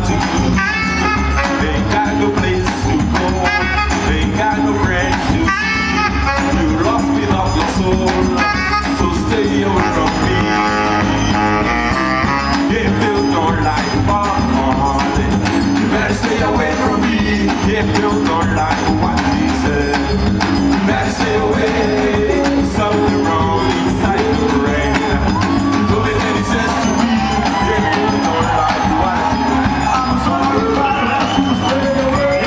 to lose. They got no place to go. They got no friends to see. You lost without your soul, so stay away from me. If you don't like fun, you better stay away from me. If you don't like what he said, you better stay away. Something wrong inside your brain. Don't make any sense to me. If you don't like what he said, I'm sorry, but I have to stay away.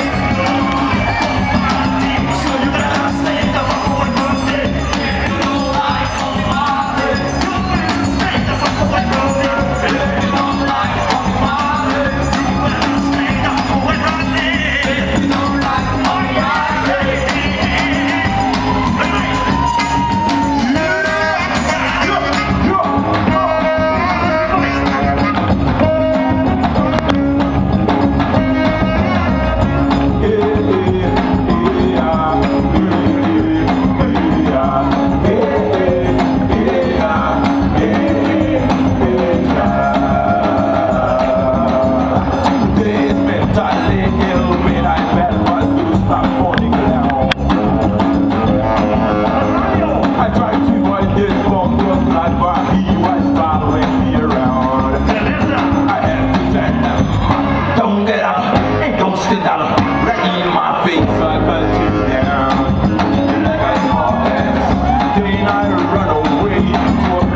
So you better stay the fuck away from me. If you don't like my day, you better stay the fuck away from me. If you don't like my day, you better stay the fuck away from me. If you don't like my day.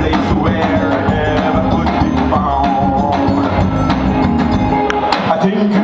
I think